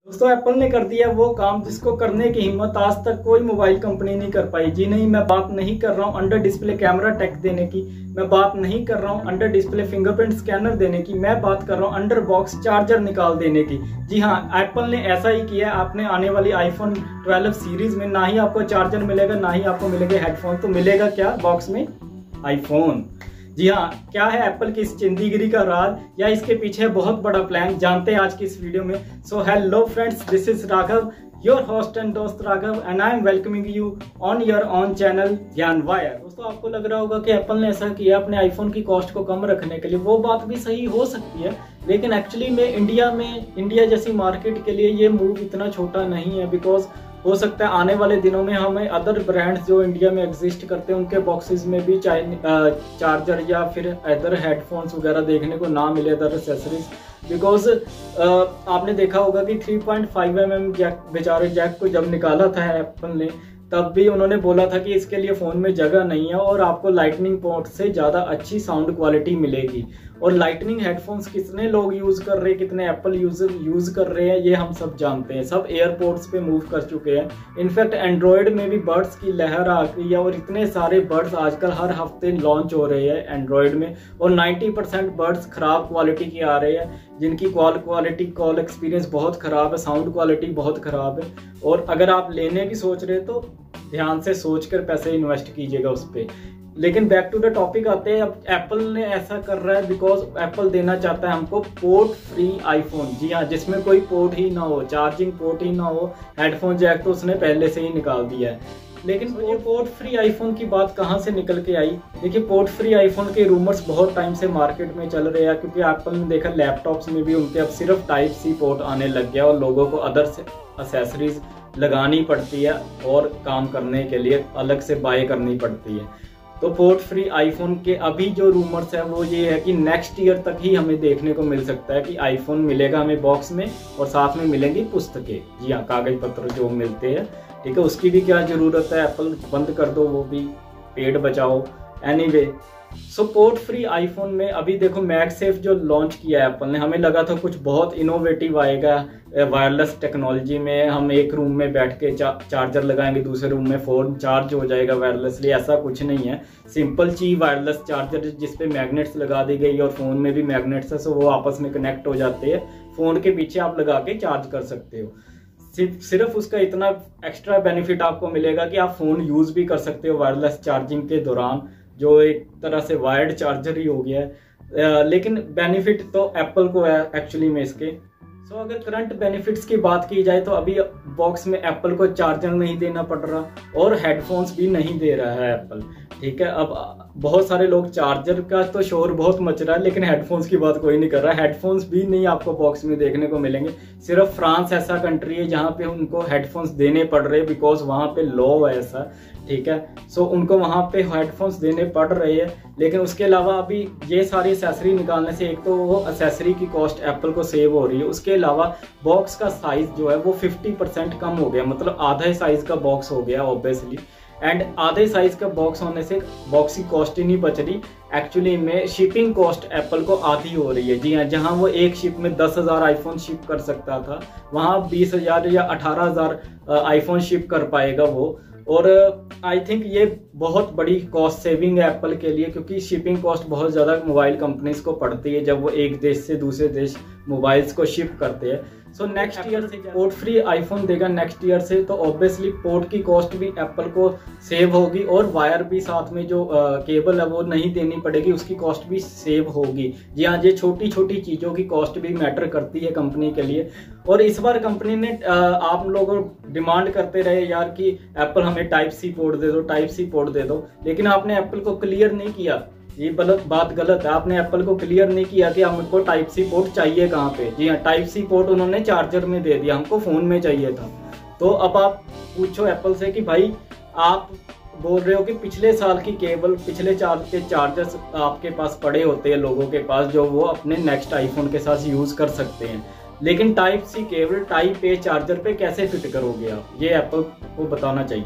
दोस्तों एप्पल ने कर दिया वो काम जिसको करने की हिम्मत आज तक कोई मोबाइल कंपनी नहीं कर पाई। जी नहीं, मैं बात नहीं कर रहा हूँ अंडर डिस्प्ले कैमरा टेक देने की, मैं बात नहीं कर रहा हूँ अंडर डिस्प्ले फिंगरप्रिंट स्कैनर देने की, मैं बात कर रहा हूँ अंडर बॉक्स चार्जर निकाल देने की। जी हाँ, एप्पल ने ऐसा ही किया। आपने आने वाली आईफोन 12 सीरीज में ना ही आपको चार्जर मिलेगा, ना ही आपको मिलेगा हेडफोन, तो मिलेगा क्या बॉक्स में? आईफोन। जी हाँ, क्या है एप्पल की इस चिंदीगिरी का राज या इसके पीछे बहुत बड़ा प्लान, जानते हैं आज की इस वीडियो में। So hello friends, this is Raghav, your host and दोस्त Raghav, and I am welcoming you on your on channel Gyan wire. दोस्तों आपको लग रहा होगा कि एप्पल ने ऐसा किया अपने आईफोन की कॉस्ट को कम रखने के लिए। वो बात भी सही हो सकती है, लेकिन एक्चुअली में इंडिया जैसी मार्केट के लिए ये मूव इतना छोटा नहीं है। बिकॉज हो सकता है आने वाले दिनों में हमें अदर ब्रांड्स जो इंडिया में एग्जिस्ट करते हैं उनके बॉक्सेस में भी चार्जर या फिर अदर हेडफोन्स वगैरह देखने को ना मिले, अदर एक्सेसरीज। बिकॉज आपने देखा होगा कि 3.5 mm बेचारे जैक को जब निकाला था एप्पल ने, तब भी उन्होंने बोला था कि इसके लिए फ़ोन में जगह नहीं है और आपको लाइटनिंग पोर्ट से ज़्यादा अच्छी साउंड क्वालिटी मिलेगी। और लाइटनिंग हेडफोन्स कितने लोग यूज़ कर रहे हैं, कितने एप्पल यूज़र यूज़ कर रहे हैं, ये हम सब जानते हैं। सब एयरपोर्ट्स पे मूव कर चुके हैं। इनफैक्ट एंड्रॉयड में भी बड्स की लहर आ गई है और इतने सारे बड्स आजकल हर हफ्ते लॉन्च हो रहे हैं एंड्रॉयड में, और 90% बड्स ख़राब क्वालिटी के आ रहे हैं, जिनकी कॉल एक्सपीरियंस बहुत ख़राब है, साउंड क्वालिटी बहुत ख़राब है। और अगर आप लेने की सोच रहे तो ध्यान से सोच कर पैसे इन्वेस्ट कीजिएगा उस पर। लेकिन बैक टू द टॉपिक आते हैं। अब एप्पल ने ऐसा कर रहा है बिकॉज एप्पल देना चाहता है हमको पोर्ट फ्री आईफोन। जी हाँ, जिसमें कोई पोर्ट ही ना हो, चार्जिंग पोर्ट ही ना हो, हेडफोन जैक तो उसने पहले से ही निकाल दिया है। लेकिन ये पोर्ट फ्री आईफोन की बात कहाँ से निकल के आई? देखिए, पोर्ट फ्री आईफोन के रूमर्स बहुत टाइम से मार्केट में चल रहे हैं, क्योंकि एप्पल ने देखा लैपटॉप्स में भी उनके अब सिर्फ टाइप सी पोर्ट आने लग गया और लोगों को अदर से एक्सेसरीज लगानी पड़ती है और काम करने के लिए अलग से बाय करनी पड़ती है। तो पोर्ट फ्री आईफोन के अभी जो रूमर्स है वो ये है कि नेक्स्ट ईयर तक ही हमें देखने को मिल सकता है कि आईफोन मिलेगा हमें बॉक्स में, और साथ में मिलेंगी पुस्तकें। जी हाँ, कागज पत्र जो मिलते हैं, ठीक है, उसकी भी क्या ज़रूरत है? एप्पल बंद कर दो, वो भी पेड़ बचाओ। Anyway, so port free iPhone में अभी देखो मैगसेफ जो लॉन्च किया है एप्पल ने, हमें लगा था कुछ बहुत इनोवेटिव आएगा वायरलेस टेक्नोलॉजी में। हम एक रूम में बैठ के चार्जर लगाएंगे, दूसरे रूम में फ़ोन चार्ज हो जाएगा वायरलेसली। ऐसा कुछ नहीं है, सिंपल चीज वायरलेस चार्जर जिसपे मैग्नेट्स लगा दी गई, और फ़ोन में भी मैग्नेट्स है, सो वो आपस में कनेक्ट हो जाते हैं। फ़ोन के पीछे आप लगा के चार्ज कर सकते हो। सिर्फ उसका इतना एक्स्ट्रा बेनिफिट आपको मिलेगा कि आप फ़ोन यूज़ भी कर सकते हो वायरलेस चार्जिंग के दौरान, जो एक तरह से वायर्ड चार्जर ही हो गया है। लेकिन बेनिफिट तो एप्पल को है एक्चुअली में इसके। सो अगर करंट बेनिफिट्स की बात की जाए तो अभी बॉक्स में एप्पल को चार्जर नहीं देना पड़ रहा और हेडफोन्स भी नहीं दे रहा है एप्पल, ठीक है। अब बहुत सारे लोग चार्जर का तो शोर बहुत मच रहा है, लेकिन हेडफोन्स की बात कोई नहीं कर रहा। हेडफोन्स भी नहीं आपको बॉक्स में देखने को मिलेंगे। सिर्फ फ्रांस ऐसा कंट्री है जहाँ पे उनको हेडफोन्स देने पड़ रहे हैं, बिकॉज वहाँ पे लॉ है ऐसा, ठीक है। सो उनको वहाँ पे हेडफोन्स देने पड़ रहे हैं। लेकिन उसके अलावा अभी ये सारी एक्सेसरी निकालने से एक तो वो एक्सेसरी की कॉस्ट एप्पल को सेव हो रही है, उसके अलावा बॉक्स का साइज जो है वो 50% कम हो गया, मतलब आधा साइज का बॉक्स हो गया ऑब्वियसली। एंड आधे साइज का बॉक्स होने से बॉक्स की कॉस्ट ही नहीं बच रही, एक्चुअली में शिपिंग कॉस्ट एप्पल को आधी हो रही है। जी हाँ, जहाँ वो एक शिप में 10,000 आईफोन शिप कर सकता था, वहाँ 20,000 या 18,000 आईफोन शिप कर पाएगा वो। और आई थिंक ये बहुत बड़ी कॉस्ट सेविंग है एप्पल के लिए, क्योंकि शिपिंग कॉस्ट बहुत ज़्यादा मोबाइल कंपनीज को पड़ती है जब वो एक देश से दूसरे देश मोबाइल्स को शिप करते हैं। सो नेक्स्ट ईयर से पोर्ट फ्री आईफोन देगा नेक्स्ट ईयर से, तो ऑब्वियसली पोर्ट की कॉस्ट भी एप्पल को सेव होगी, और वायर भी साथ में जो केबल है वो नहीं देनी पड़ेगी, उसकी कॉस्ट भी सेव होगी। जी हाँ, ये छोटी छोटी चीज़ों की कॉस्ट भी मैटर करती है कंपनी के लिए। और इस बार कंपनी ने आप लोगों डिमांड करते रहे यार कि एप्पल हमें टाइप सी पोर्ट दे दो, टाइप सी पोर्ट दे दो, लेकिन आपने एप्पल को क्लियर नहीं किया। ये बात गलत है, आपने एप्पल को क्लियर नहीं किया कि हमको टाइप सी पोर्ट चाहिए कहाँ पे। जी हाँ, टाइप सी पोर्ट उन्होंने चार्जर में दे दिया, हमको फ़ोन में चाहिए था। तो अब आप पूछो एप्पल से कि भाई आप बोल रहे हो कि पिछले साल की केबल, पिछले साल के चार्जर्स आपके पास पड़े होते हैं लोगों के पास, जो वो अपने नेक्स्ट आईफोन के साथ यूज़ कर सकते हैं, लेकिन type C cable type A charger पे कैसे फिट करोगे आप? ये एप्पल को बताना चाहिए।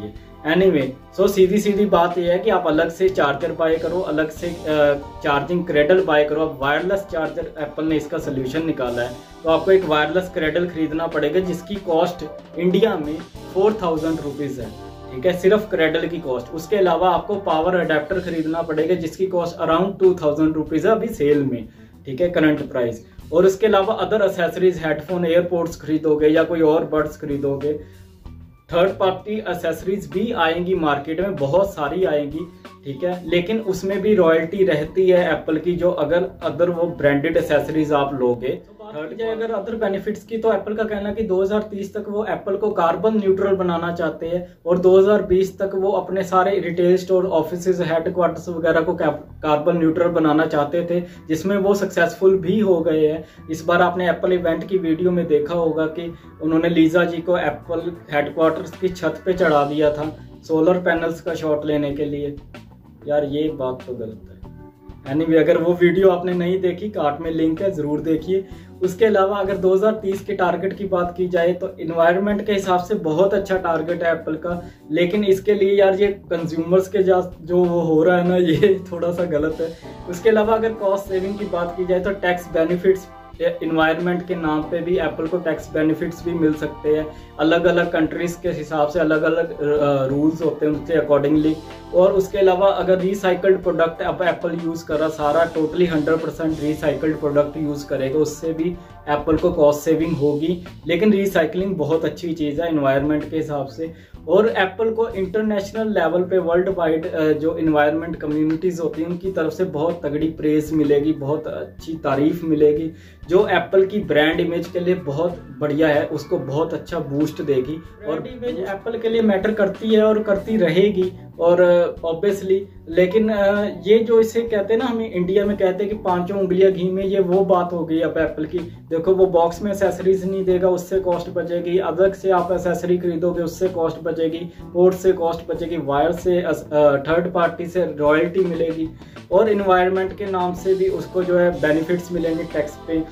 एनीवे सो सीधी सीधी बात यह है कि आप अलग से चार्जर बाय करो, अलग से चार्जिंग क्रेडल बाय करो। अब वायरलेस चार्जर एप्पल ने इसका सोल्यूशन निकाला है, तो आपको एक वायरलेस क्रेडल खरीदना पड़ेगा जिसकी कॉस्ट इंडिया में 4000 रुपीज़ है, ठीक है, सिर्फ क्रेडल की कॉस्ट। उसके अलावा आपको पावर अडेप्टर खरीदना पड़ेगा जिसकी कॉस्ट अराउंड 2000 रुपीज़ है अभी सेल में, ठीक है, करंट प्राइस। और उसके अलावा अदर एसेसरीज, हेडफोन, एयरपोर्ट्स खरीदोगे या कोई और बड्स खरीदोगे, थर्ड पार्टी एसेसरीज भी आएंगी मार्केट में, बहुत सारी आएंगी, ठीक है, लेकिन उसमें भी रॉयल्टी रहती है एप्पल की, जो अगर वो ब्रांडेड एसेसरीज आप लोगे। थर्ड है अगर अदर बेनिफिट्स की, तो एप्पल का कहना कि 2030 तक वो एप्पल को कार्बन न्यूट्रल बनाना चाहते हैं और 2020 तक वो अपने सारे रिटेल स्टोर, ऑफिसेज, हेडक्वार्टर्स वगैरह को कार्बन न्यूट्रल बनाना चाहते थे, जिसमें वो सक्सेसफुल भी हो गए हैं। इस बार आपने एप्पल इवेंट की वीडियो में देखा होगा कि उन्होंने लीजा जी को एप्पल हेडक्वार्टर्स की छत पे चढ़ा दिया था सोलर पैनल्स का शॉट लेने के लिए। यार ये बात तो गलत है। एनीवे अगर वो वीडियो आपने नहीं देखी, कार्ट में लिंक है, जरूर देखिए। उसके अलावा अगर 2030 के टारगेट की बात की जाए तो इन्वायरमेंट के हिसाब से बहुत अच्छा टारगेट है एप्पल का, लेकिन इसके लिए यार ये कंज्यूमर्स के जो वो हो रहा है ना, ये थोड़ा सा गलत है। उसके अलावा अगर कॉस्ट सेविंग की बात की जाए तो टैक्स बेनिफिट्स, इन्वायरमेंट के नाम पे भी एप्पल को टैक्स बेनिफिट्स भी मिल सकते हैं। अलग अलग कंट्रीज के हिसाब से अलग अलग रूल्स होते हैं उसके अकॉर्डिंगली। और उसके अलावा अगर रिसाइकल्ड प्रोडक्ट अब एप्पल यूज़ कर रहा, सारा टोटली 100% रिसाइकल्ड प्रोडक्ट यूज़ करेगा, उससे भी एप्पल को कॉस्ट सेविंग होगी। लेकिन रिसाइकलिंग बहुत अच्छी चीज़ है इन्वायरमेंट के हिसाब से। और एप्पल को इंटरनेशनल लेवल पे वर्ल्ड वाइड जो इन्वायरमेंट कम्युनिटीज़ होती हैं उनकी तरफ से बहुत तगड़ी प्रेज मिलेगी, बहुत अच्छी तारीफ मिलेगी, जो एप्पल की ब्रांड इमेज के लिए बहुत बढ़िया है, उसको बहुत अच्छा बूस्ट देगी। और इमेज एप्पल के लिए मैटर करती है और करती रहेगी और ऑब्वियसली। लेकिन ये जो इसे कहते हैं ना, हमें इंडिया में कहते हैं कि 5 उंगलियां घी में, ये वो बात हो गई अब एप्पल की। देखो वो बॉक्स में एसेसरीज नहीं देगा, उससे कॉस्ट बचेगी, अलग से आप एसेसरी खरीदोगे उससे कॉस्ट बचेगी, पोर्ट से कॉस्ट बचेगी, वायर से, थर्ड पार्टी से रॉयल्टी मिलेगी, और इन्वायरमेंट के नाम से भी उसको जो है बेनिफिट्स मिलेंगे टैक्स पे,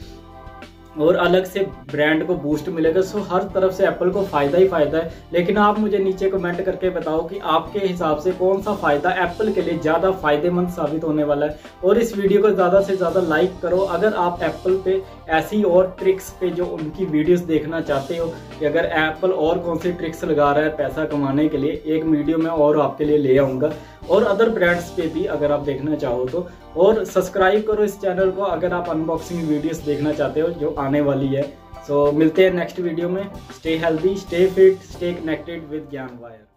और अलग से ब्रांड को बूस्ट मिलेगा। सो हर तरफ से एप्पल को फायदा ही फायदा है। लेकिन आप मुझे नीचे कमेंट करके बताओ कि आपके हिसाब से कौन सा फायदा एप्पल के लिए ज़्यादा फायदेमंद साबित होने वाला है। और इस वीडियो को ज़्यादा से ज़्यादा लाइक करो अगर आप एप्पल पे ऐसी और ट्रिक्स पे जो उनकी वीडियोस देखना चाहते हो, कि अगर एप्पल और कौन सी ट्रिक्स लगा रहा है पैसा कमाने के लिए, एक वीडियो में और आपके लिए ले आऊँगा। और अदर ब्रांड्स पे भी अगर आप देखना चाहो तो, और सब्सक्राइब करो इस चैनल को अगर आप अनबॉक्सिंग वीडियोस देखना चाहते हो जो आने वाली है। सो मिलते हैं नेक्स्ट वीडियो में। Stay healthy, stay fit, stay connected with Gyan wire.